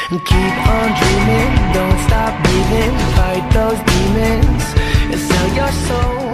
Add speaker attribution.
Speaker 1: And keep on dreaming, don't stop breathing. Fight those demons and sell your soul.